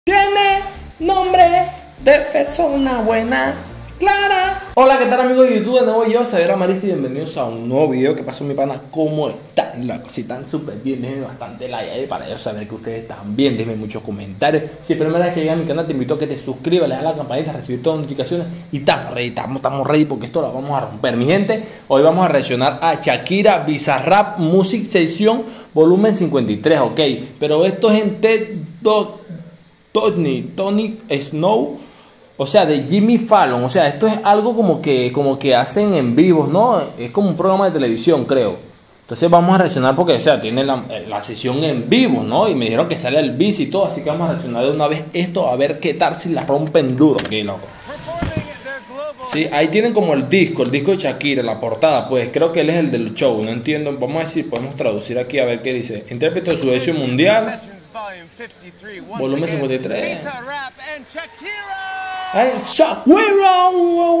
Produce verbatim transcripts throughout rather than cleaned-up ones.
Tiene nombre de persona buena, clara. Hola, ¿qué tal amigos de YouTube? De nuevo yo, Xavier Amaristi, y bienvenidos a un nuevo video. ¿Qué pasó mi pana? ¿Cómo están? La cosita tan súper bien, déjenme bastante like ahí para yo saber que ustedes están bien. Déjenme muchos comentarios. Si es la primera vez que llegas a mi canal, te invito a que te suscribas, le das a la campanita, recibir todas las notificaciones. Y estamos ready, estamos, estamos ready porque esto lo vamos a romper. Mi gente, hoy vamos a reaccionar a Shakira Bizarrap Music Session volumen cincuenta y tres, ok. Pero esto es en TED Tony, Tony Snow, o sea, de Jimmy Fallon. O sea, esto es algo como que, como que hacen en vivos, ¿no? Es como un programa de televisión, creo. Entonces vamos a reaccionar porque, o sea, tiene la, la sesión en vivo, ¿no? Y me dijeron que sale el bis y todo, así que vamos a reaccionar de una vez esto, a ver qué tal si la rompen duro, ok, loco. Sí, ahí tienen como el disco, el disco de Shakira, la portada, pues creo que él es el del show, no entiendo. Vamos a ver si podemos traducir aquí a ver qué dice. Intérprete de su edición mundial. Volumen cincuenta y tres. ¡Ay, Shakira!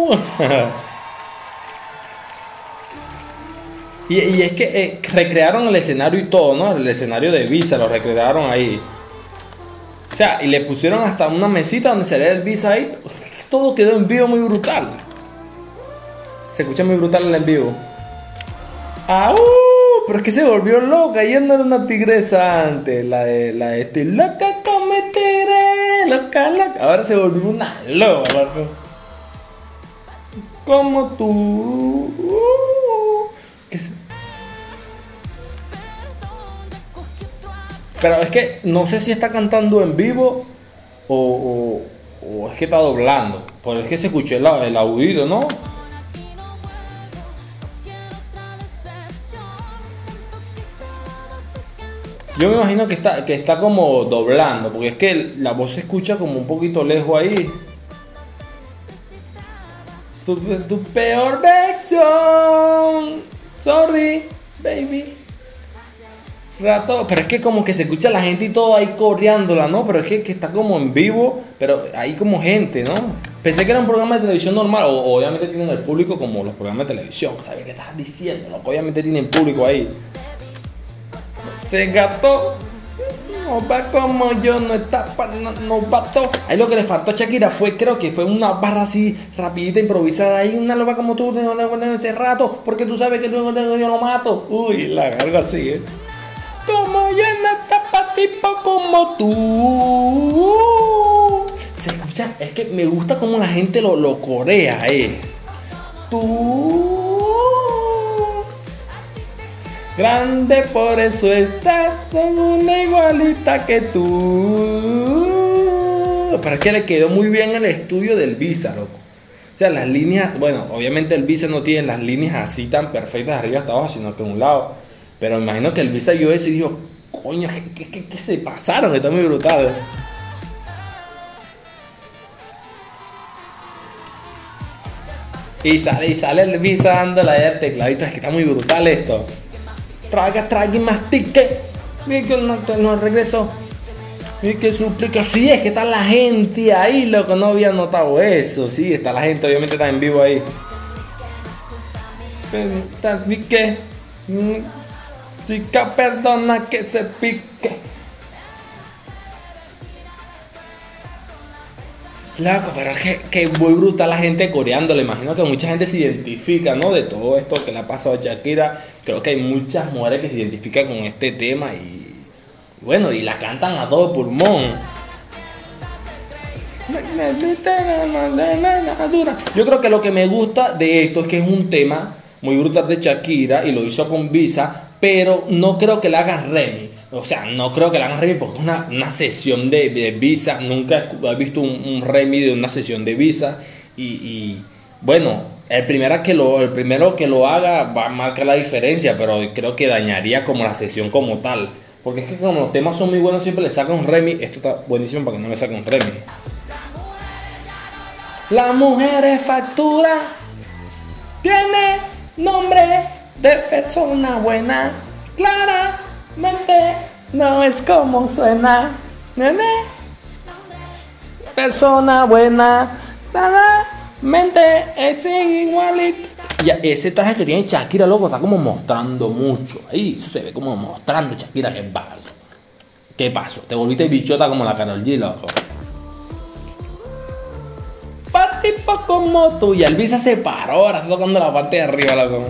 y, y es que eh, recrearon el escenario y todo, ¿no? El escenario de Visa lo recrearon ahí. O sea, y le pusieron hasta una mesita donde se lee el Visa ahí. Todo quedó en vivo muy brutal. Se escucha muy brutal el en vivo. ¡Ah! Pero es que se volvió loca. Ella no era una tigresa antes. La de, la de estoy loca como tigre. Loca, loca. Ahora se volvió una loca. Como tú. ¿Qué es? Pero es que no sé si está cantando en vivo o, o, o es que está doblando. Porque es que se escuchó el, el audido, ¿no? Yo me imagino que está, que está como doblando, porque es que la voz se escucha como un poquito lejos ahí. Tu, tu peor versión. Sorry, baby. Rato, pero es que como que se escucha la gente y todo ahí coreándola, ¿no? Pero es que, que está como en vivo, pero hay como gente, ¿no? Pensé que era un programa de televisión normal, o, o obviamente tienen el público como los programas de televisión. ¿Sabes qué estás diciendo? Loco? Obviamente tienen público ahí. Se gató, no va como yo, no está, no, no bató. Ahí lo que le faltó a Shakira fue, creo que fue una barra así rapidita, improvisada. Ahí una loba como tú, ese rato, porque tú sabes que yo, yo, yo lo mato. Uy, la algo así, ¿eh? Como yo no está pa' tipo como tú. Se escucha, es que me gusta como la gente lo, lo corea, eh. Tú. Grande, por eso estás en una igualita que tú. Pero es que le quedó muy bien el estudio del Visa, loco. O sea, las líneas, bueno, obviamente el Visa no tiene las líneas así tan perfectas de arriba hasta abajo, sino que de un lado. Pero me imagino que el Visa U S dijo, coño, ¿qué, qué, qué se pasaron? Está muy brutal. Y sale, y sale el Visa dándole ahí al tecladito, es que está muy brutal esto. Traga, traga y mastique. Y que no, no regreso. Y que suplica. Sí, es que está la gente ahí, loco. No había notado eso. Sí, está la gente, obviamente está en vivo ahí. Pique. Chica, perdona que se pique. Loco, pero es que, que muy brutal la gente coreando. Le imagino que mucha gente se identifica, ¿no? De todo esto que le ha pasado a Shakira. Creo que hay muchas mujeres que se identifican con este tema y bueno, y la cantan a todo pulmón. Yo creo que lo que me gusta de esto es que es un tema muy brutal de Shakira y lo hizo con Visa, pero no creo que le hagan remix. O sea, no creo que le hagan remix porque es una, una sesión de, de Visa. Nunca he visto un, un remix de una sesión de Visa y, y bueno, El primero, que lo, el primero que lo haga va a marcar la diferencia, pero creo que dañaría como la sesión como tal. Porque es que como los temas son muy buenos, siempre le sacan un remix. Esto está buenísimo para que no le saquen un remix. La mujer es factura. Tiene nombre de persona buena. Claramente no es como suena. Nene. Persona buena. Nada. Mente es igualito. Ya, ese traje que tiene Shakira, loco, está como mostrando mucho. Ahí eso se ve como mostrando Shakira. ¿Qué pasó? ¿Qué pasó? Te volviste bichota como la Karol G, loco. tipo como tú. Y Elvisa se paró, ahora está tocando la parte de arriba, loco.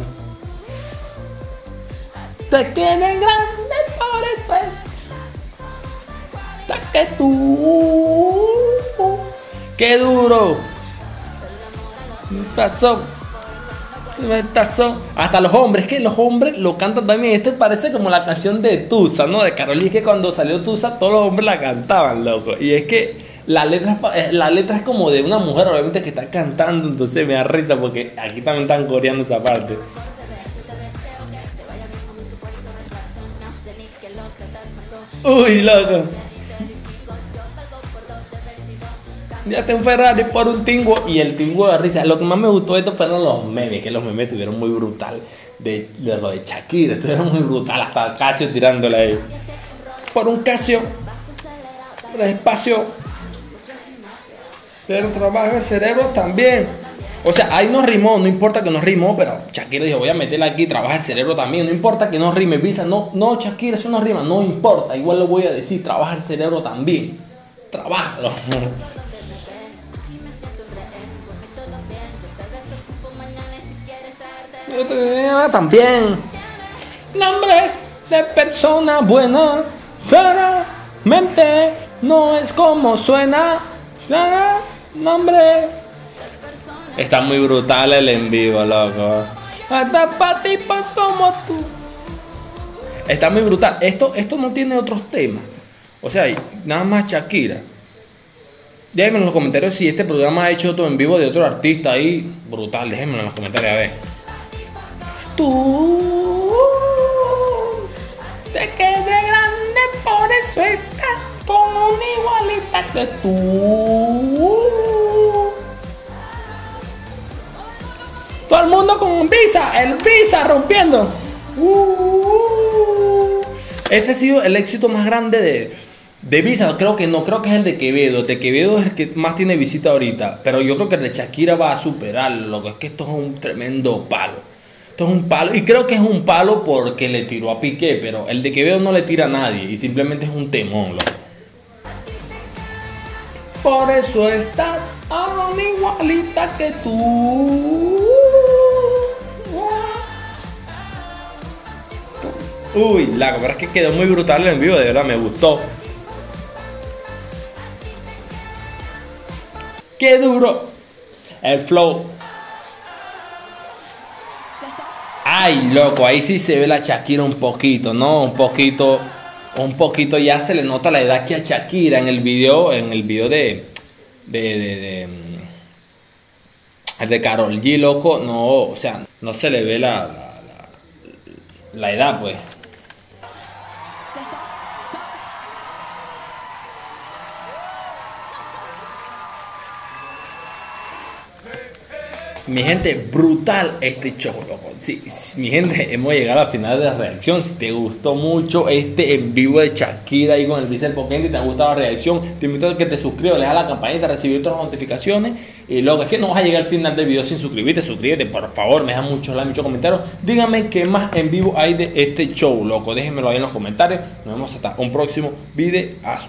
Te queden grande, por eso es. Hasta que tú. ¡Qué duro! Pasó. Hasta los hombres, que los hombres lo cantan también. Este parece como la canción de Tusa, ¿no? De Karol G, que cuando salió Tusa todos los hombres la cantaban, loco. Y es que la letra, la letra es como de una mujer, obviamente, que está cantando. Entonces me da risa porque aquí también están coreando esa parte. Uy, loco. Ya te un Ferrari por un tingo. Y el tingo de risa. Lo que más me gustó de esto fueron los memes. Que los memes estuvieron muy brutal. De, de lo de Shakira. Estuvieron muy brutal. Hasta Casio tirándole ahí. Por un Casio. Despacio. Pero trabaja el cerebro también. O sea, ahí no rimó. No importa que no rimó. Pero Shakira dijo, voy a meterla aquí. Trabaja el cerebro también. No importa que no rime. Visa. No, no, Shakira, eso no rima. No importa. Igual lo voy a decir. Trabaja el cerebro también. Trabájalo. También. Nombre de persona buena. Claramente no es como suena. Nombre. Está muy brutal el en vivo, loco. Hasta para tipos como tú. Está muy brutal. Esto, esto no tiene otros temas. O sea, nada más Shakira. Déjenme en los comentarios si este programa ha hecho otro en vivo de otro artista ahí. Brutal, déjenme en los comentarios a ver. Tú te quedé grande, por eso estás con una igualita que tú. Todo el mundo con Visa, el Visa rompiendo. Este ha sido el éxito más grande de, de Visa. Creo que no, creo que es el de Quevedo. El de Quevedo es el que más tiene visita ahorita. Pero yo creo que el de Shakira va a superarlo. Lo que es que esto es un tremendo palo. Esto es un palo, y creo que es un palo porque le tiró a Piqué, pero el de Quevedo no le tira a nadie y simplemente es un temón, loco. Por eso estás aún igualita que tú. Uy, la verdad es que quedó muy brutal en vivo, de verdad me gustó. ¡Qué duro! El flow. Ay, loco, ahí sí se ve la Shakira un poquito, ¿no? Un poquito, un poquito ya se le nota la edad que a Shakira en el video, en el video de, de, de, de, de, de Karol G, loco, no, o sea, no se le ve la, la, la, la edad, pues. Mi gente, brutal este show, loco. Sí, sí, mi gente, hemos llegado al final de la reacción. Si te gustó mucho este en vivo de Shakira ahí con el Visa Potente y te ha gustado la reacción, te invito a que te suscribas, le das a la campanita para recibir otras notificaciones. Y luego es que no vas a llegar al final del video sin suscribirte. Suscríbete, por favor, me dejan muchos likes, muchos comentarios. Díganme qué más en vivo hay de este show, loco. Déjenmelo ahí en los comentarios. Nos vemos hasta un próximo videazo.